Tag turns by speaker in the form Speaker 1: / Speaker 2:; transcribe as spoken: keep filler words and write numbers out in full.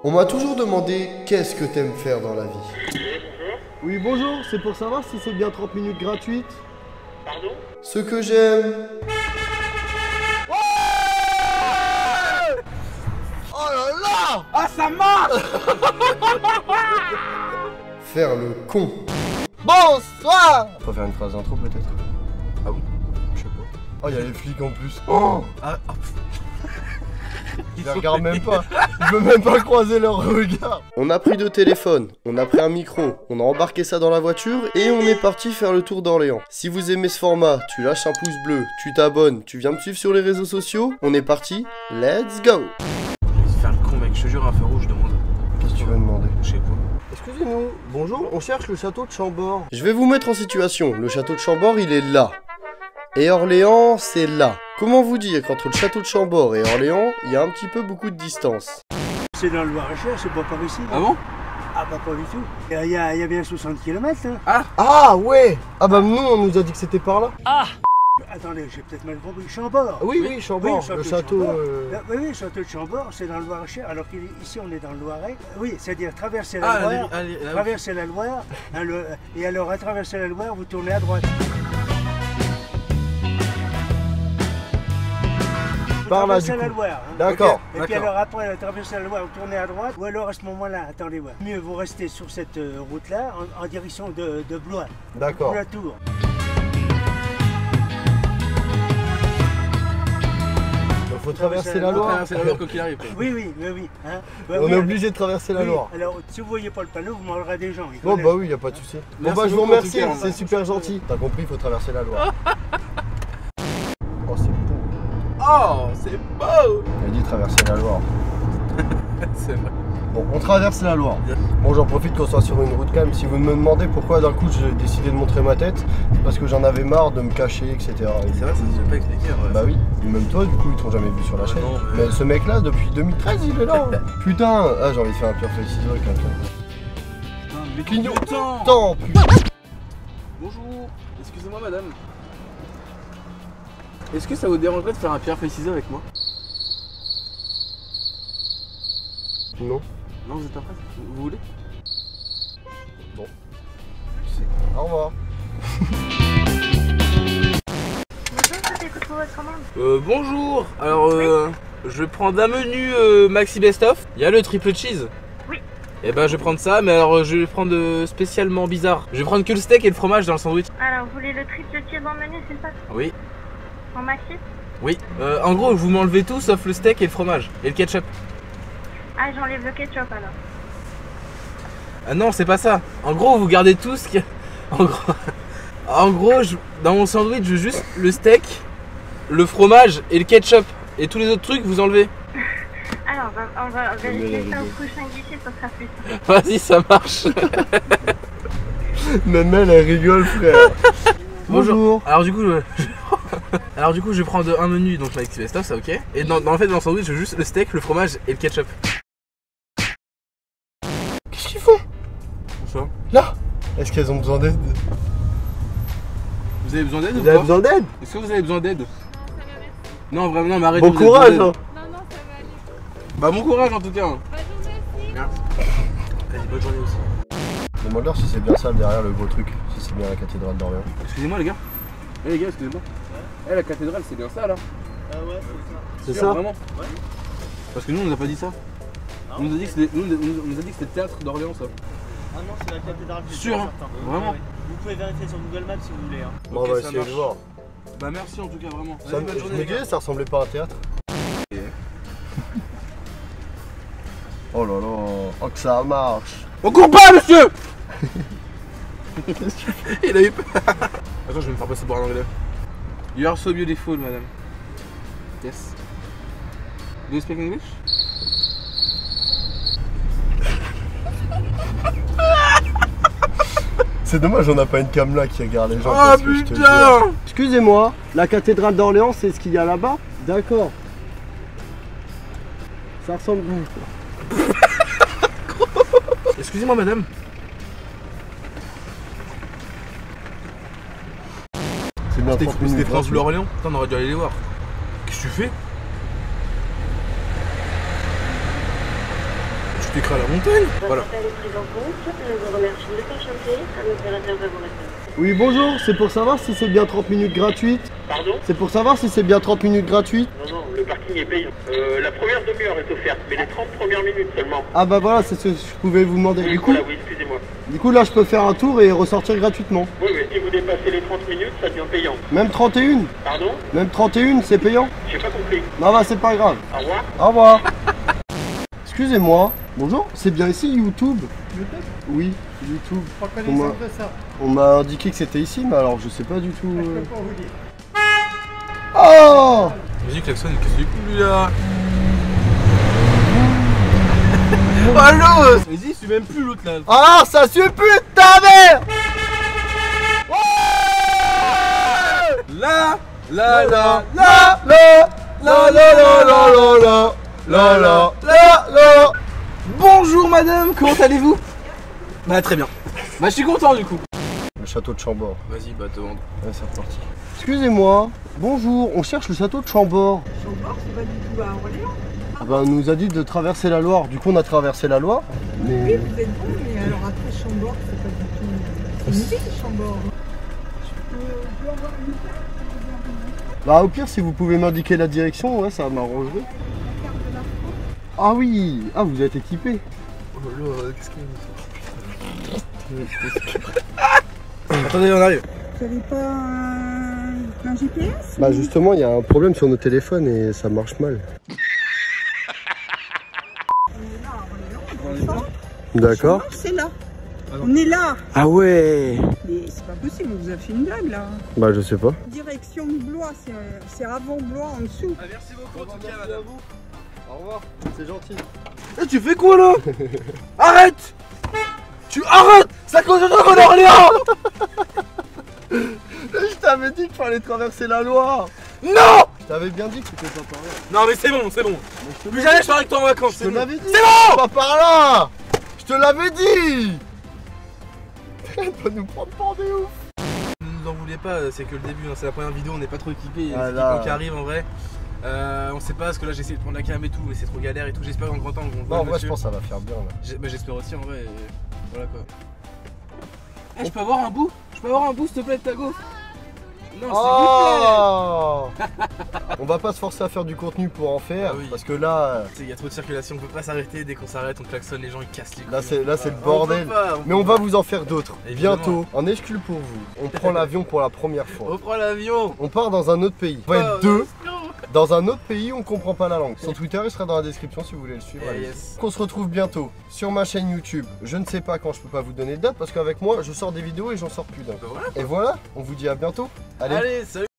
Speaker 1: On m'a toujours demandé qu'est-ce que t'aimes faire dans la vie.
Speaker 2: Oui, bonjour, c'est pour savoir si c'est bien trente minutes gratuites.
Speaker 3: Pardon?
Speaker 1: Ce que j'aime.
Speaker 2: Oh là là! Ah, ça marche!
Speaker 1: Faire le con.
Speaker 2: Bonsoir!
Speaker 1: On peut faire une phrase d'intro peut-être?
Speaker 2: Ah bon?
Speaker 1: Je sais pas. Oh, il y a les flics en plus. Oh,
Speaker 2: Ah, ah.
Speaker 1: je les regarde même pas. Je veux même pas croiser leur regard. On a pris deux téléphones, on a pris un micro, on a embarqué ça dans la voiture et on est parti faire le tour d'Orléans. Si vous aimez ce format, tu lâches un pouce bleu, tu t'abonnes, tu viens me suivre sur les réseaux sociaux. On est parti, let's go!
Speaker 4: Je vais te faire le con, mec, je te jure, un feu rouge, je demande.
Speaker 1: Qu'est-ce que tu veux demander?
Speaker 4: Je sais pas.
Speaker 2: Excusez-nous, bonjour, on cherche le château de Chambord.
Speaker 1: Je vais vous mettre en situation. Le château de Chambord, il est là. Et Orléans, c'est là. Comment vous dire qu'entre le château de Chambord et Orléans, il y a un petit peu beaucoup de distance.
Speaker 3: C'est dans le Loir-et-Cher, c'est pas par ici.
Speaker 4: Ah bon?
Speaker 3: Ah bah pas du tout. Il y a, il y a, il y a bien soixante kilomètres. Hein.
Speaker 2: Ah ouais! Ah bah nous, on nous a dit que c'était par là.
Speaker 3: Attendez, j'ai peut-être mal compris. Chambord.
Speaker 2: Oui, oui, Chambord,
Speaker 3: Oui,
Speaker 2: le
Speaker 3: de
Speaker 2: château...
Speaker 3: Chambord.
Speaker 2: euh,
Speaker 3: Là, Oui, oui, le château de Chambord, c'est dans le Loir-et-Cher, alors qu'ici on est dans le Loiret. Oui, c'est-à-dire traverser la
Speaker 4: Ah,
Speaker 3: Loire,
Speaker 4: allez, allez, allez.
Speaker 3: traverser la Loire, hein, le- et alors à traverser la Loire, vous tournez à droite. Vous
Speaker 2: Par là,
Speaker 3: traversez
Speaker 2: du
Speaker 3: la
Speaker 2: coup.
Speaker 3: Loire. hein.
Speaker 2: D'accord,
Speaker 3: Et puis
Speaker 4: d'accord.
Speaker 3: alors après, euh, traverser la Loire, vous tournez à droite, ou alors à ce moment-là, attendez voir. Mieux, vous restez sur cette euh, route-là, en, en direction de, de Blois,
Speaker 2: D'accord.
Speaker 3: pour la Tour.
Speaker 2: Il faut traverser la
Speaker 4: On va
Speaker 2: Loire.
Speaker 4: traverser la Loire quoi qu'il arrive. quoi.
Speaker 3: Oui, oui, oui, oui. hein. Ouais,
Speaker 2: On
Speaker 3: oui,
Speaker 2: est
Speaker 3: alors-
Speaker 2: obligé de traverser la
Speaker 3: oui,
Speaker 2: Loire.
Speaker 3: Alors, si vous voyez pas le panneau, vous m'enlèverez des gens. ils
Speaker 2: Bon
Speaker 3: connaissent.
Speaker 2: bah oui, y a pas de souci. Bon
Speaker 4: Merci
Speaker 2: bah je vous
Speaker 4: beaucoup, en
Speaker 2: remercie,
Speaker 4: tout cas.
Speaker 2: c'est super gentil. T'as compris, il faut traverser la Loire. Oh c'est beau.
Speaker 4: Oh, c'est beau!
Speaker 1: Il a dit traverser la Loire.
Speaker 4: C'est vrai.
Speaker 1: Bon, on traverse la Loire. Bon, j'en profite qu'on soit sur une route calme. Si vous me demandez pourquoi d'un coup j'ai décidé de montrer ma tête, c'est parce que j'en avais marre de me cacher, et cetera.
Speaker 4: C'est vrai, ça ne s'est pas expliqué. Ouais.
Speaker 1: Bah oui, et même toi, du coup, ils t'ont jamais vu sur la
Speaker 4: Ah
Speaker 1: chaîne.
Speaker 4: non, mais-
Speaker 1: mais... ce mec-là, depuis deux mille treize, il est là. Putain, ah, j'ai envie de faire un pierre feuille ciseaux avec quelqu'un.
Speaker 4: Putain, mais
Speaker 1: Clignotant.
Speaker 4: clignotant.
Speaker 1: Tant, putain.
Speaker 4: Bonjour, excusez-moi madame. Est-ce que ça vous dérangerait de faire un pierre feuille ciseaux avec moi?
Speaker 1: Non.
Speaker 4: Non, vous êtes pas prêts? Vous, vous voulez?
Speaker 1: Au revoir.
Speaker 5: Bonjour, je t'écoute pour votre commande.
Speaker 4: Euh, bonjour. Alors, euh, je vais prendre un menu euh, Maxi Best Of. Il y a le triple cheese.
Speaker 5: Oui.
Speaker 4: Et ben, je vais prendre ça, mais alors euh, je vais prendre euh, spécialement bizarre. Je vais prendre que le steak et le fromage dans le sandwich.
Speaker 5: Alors, vous voulez le triple cheese en menu, c'est ça?
Speaker 4: Oui.
Speaker 5: En maxi?
Speaker 4: Oui. Euh, en gros, vous m'enlevez tout sauf le steak et le fromage et le ketchup.
Speaker 5: Ah, j'enlève le ketchup alors.
Speaker 4: Ah non, c'est pas ça. En gros, vous gardez tout ce qui. En gros, en gros je- dans mon sandwich, je veux juste le steak, le fromage et le ketchup. Et tous les autres trucs, vous enlevez.
Speaker 5: Alors, on va, on va vérifier ça au prochain guichet, ça sera plus simple.
Speaker 4: Vas-y, ça marche.
Speaker 1: Même elle, elle rigole, frère. Bonjour.
Speaker 4: Alors du coup, je... alors du coup, je vais prendre un menu donc Maxi Best of, ça ok. Et dans, dans le fait dans le sandwich, je veux juste le steak, le fromage et le ketchup.
Speaker 1: Qu'est-ce qu'ils font
Speaker 4: Bonsoir.
Speaker 1: là? Est-ce qu'elles ont besoin d'aide?
Speaker 4: Vous avez besoin d'aide ou
Speaker 2: Vous avez
Speaker 4: pas?
Speaker 2: besoin d'aide?
Speaker 4: Est-ce que vous avez besoin d'aide? Non, vraiment, non, mais arrêtez.
Speaker 2: Bon
Speaker 4: vous avez
Speaker 2: courage
Speaker 4: besoin
Speaker 2: hein.
Speaker 4: d'aide.
Speaker 6: Non, non, ça va aller.
Speaker 4: Bah bon courage en tout cas.
Speaker 6: Bonne journée aussi.
Speaker 4: Merci. Vas-y, bonne journée aussi.
Speaker 1: Demande-leur si c'est bien ça derrière le gros truc, si c'est bien la cathédrale d'Orléans.
Speaker 4: Excusez-moi les gars. Eh les gars, excusez-moi. Eh la cathédrale, c'est bien ça là?
Speaker 2: C'est
Speaker 4: Sûr,
Speaker 2: ça?
Speaker 4: Vraiment? Parce que nous on nous a pas dit ça. On nous a dit que c'était, nous, on nous a dit que c'était le théâtre d'Orléans ça.
Speaker 7: Ah non, c'est la cathédrale. je suis
Speaker 4: Sûr, hein?
Speaker 7: certain.
Speaker 4: Vraiment?
Speaker 7: Ouais, ouais. Vous pouvez vérifier sur Google Maps si vous voulez. Hein.
Speaker 1: Bon,
Speaker 4: Ok,
Speaker 1: on va
Speaker 4: ça
Speaker 1: essayer
Speaker 4: marche.
Speaker 1: de voir.
Speaker 4: Bah merci en tout cas vraiment.
Speaker 1: Ça,
Speaker 4: Allez,
Speaker 1: me-
Speaker 4: bonne
Speaker 1: je
Speaker 4: journée,
Speaker 1: me
Speaker 4: les gars.
Speaker 1: disais, ça ressemblait pas à un théâtre. Oh là là, oh que ça marche.
Speaker 4: On court pas monsieur. Il a eu peur. Attends, je vais me faire passer pour un anglais. You are so beautiful madame. Yes. Do you speak English?
Speaker 1: C'est dommage, on n'a pas une cam là qui regarde les gens.
Speaker 4: Oh
Speaker 1: parce que je te jure.
Speaker 4: putain.
Speaker 2: Excusez-moi, la cathédrale d'Orléans, c'est ce qu'il y a là-bas? D'accord. Ça ressemble où?
Speaker 4: Excusez-moi madame.
Speaker 1: C'est bien
Speaker 4: C'était
Speaker 1: trente
Speaker 4: c'était
Speaker 1: minutes
Speaker 4: France
Speaker 1: gratuit.
Speaker 4: Bleu Orléans. Putain, on aurait dû aller les voir. Qu'est-ce que tu fais? expliqueras la montagne. Voilà.
Speaker 5: Votre appel est pris en compte. Je vous remercie de patienter. Un opérateur va vous répondre.
Speaker 1: Oui, bonjour, c'est pour savoir si c'est bien trente minutes gratuites.
Speaker 6: Pardon?
Speaker 1: C'est pour savoir si c'est bien trente minutes gratuites.
Speaker 6: Non, non, le parking est payant. Euh, la première demi-heure est offerte, mais les trente premières minutes seulement.
Speaker 1: Ah bah voilà, c'est ce que je pouvais vous demander.
Speaker 6: Oui,
Speaker 1: Du coup,
Speaker 6: voilà, oui, excusez-moi.
Speaker 1: du coup là je peux faire un tour et ressortir gratuitement.
Speaker 6: Oui, mais si vous dépassez les trente minutes, ça devient payant.
Speaker 1: Même trente et une.
Speaker 6: Pardon?
Speaker 1: Même trente et une, c'est payant.
Speaker 6: J'ai pas compris.
Speaker 1: Non bah c'est pas grave.
Speaker 6: Au revoir.
Speaker 1: Au revoir. Excusez-moi. Bonjour, c'est bien ici YouTube? Oui, YouTube. On m'a- On m'a indiqué que c'était ici, mais alors je sais pas du tout. euh. Oh!
Speaker 4: Vas-y, klaxon, qu'est-ce que tu fais, lui là? Allo! Vas-y, c'est même plus l'autre là.
Speaker 1: Ah, ça suit plus de ta mère!
Speaker 4: Là, là, là,
Speaker 1: La la la la la la la la la la la la.
Speaker 4: Bonjour madame, comment allez-vous? Bah très bien. Bah je suis content du coup.
Speaker 1: Le château de Chambord.
Speaker 4: Vas-y, bah te vendre.
Speaker 1: Ouais, c'est reparti. Excusez-moi, bonjour, on cherche le château de Chambord.
Speaker 8: Chambord, c'est pas du tout à Orléans.
Speaker 1: Ah bah, on nous a dit de traverser la Loire, du coup on a traversé la Loire.
Speaker 8: Oui,
Speaker 1: Mais
Speaker 8: vous êtes bon, mais alors après Chambord, c'est pas du tout. C'est une ville, Chambord.
Speaker 1: bah au pire si vous pouvez m'indiquer la direction, ouais ça m'arrangerait. Ah oui, ah vous êtes équipé.
Speaker 4: Oh là, qu'est-ce qu'il Attendez, on arrive.
Speaker 8: Vous avez pas un, un G P S?
Speaker 1: Bah justement il y a un problème sur nos téléphones et ça marche mal. D'accord.
Speaker 8: Chambord, c'est là. On est là.
Speaker 1: Ah ouais.
Speaker 8: Mais c'est pas possible, on vous a fait une blague là.
Speaker 1: Bah je sais pas.
Speaker 8: Direction de Blois, c'est c'est avant Blois en dessous.
Speaker 4: Ah, merci beaucoup en tout cas madame.
Speaker 1: Au revoir, c'est gentil.
Speaker 4: Eh, tu fais quoi là? Arrête! Tu arrêtes! C'est à cause de toi qu'on est Orléans!
Speaker 1: Je t'avais dit qu'il fallait traverser la Loire.
Speaker 4: Non!
Speaker 1: Je t'avais bien dit que c'était pas par là.
Speaker 4: Non mais c'est bon, c'est bon.
Speaker 1: Mais je te
Speaker 4: Plus
Speaker 1: l'avais
Speaker 4: jamais je pars avec toi en vacances.
Speaker 1: Je
Speaker 4: C'est
Speaker 1: te
Speaker 4: bon.
Speaker 1: l'avais dit.
Speaker 4: C'est bon!
Speaker 1: Pas par là. Je te l'avais dit. Elle peut nous prendre pour des ouf.
Speaker 4: Ne nous en voulez pas, c'est que le début, hein, c'est la première vidéo, on n'est pas trop équipé, il y a
Speaker 1: Ah
Speaker 4: des
Speaker 1: là.
Speaker 4: équipements qui arrivent en vrai. Euh, on sait pas parce que là j'ai essayé de prendre la cam et tout, mais c'est trop galère et tout. J'espère qu'en grand temps on
Speaker 1: Non,
Speaker 4: voit
Speaker 1: en
Speaker 4: le
Speaker 1: vrai, je
Speaker 4: monsieur.
Speaker 1: pense que ça va faire bien là.
Speaker 4: J'ai- bah, j'espère aussi en vrai. et Voilà quoi. Eh, je peux avoir un bout? Je peux avoir un bout s'il te plaît de ta go? Non,
Speaker 1: Oh. On va pas se forcer à faire du contenu pour en faire,
Speaker 4: Ah oui.
Speaker 1: parce que là,
Speaker 4: s'il vous plaît. Il y a trop de circulation, on peut pas s'arrêter. Dès qu'on s'arrête, on klaxonne, les gens ils cassent les couilles.
Speaker 1: là c'est là c'est le
Speaker 4: On
Speaker 1: bordel.
Speaker 4: peut pas,
Speaker 1: Mais on va vous en faire d'autres.
Speaker 4: Évidemment.
Speaker 1: Bientôt, en exclu pour vous. On prend l'avion pour la première fois.
Speaker 4: On prend l'avion.
Speaker 1: On part dans un autre pays. On va
Speaker 4: Oh,
Speaker 1: être deux. Dans un autre pays, on comprend pas la langue. Son Twitter, il sera dans la description si vous voulez le suivre.
Speaker 4: Eh,
Speaker 1: allez-y.
Speaker 4: yes.
Speaker 1: On se retrouve bientôt sur ma chaîne YouTube. Je ne sais pas quand, je peux pas vous donner de date parce qu'avec moi, je sors des vidéos et j'en sors plus d'un.
Speaker 4: Bah voilà.
Speaker 1: Et voilà, on vous dit à bientôt. Allez.
Speaker 4: Allez, salut.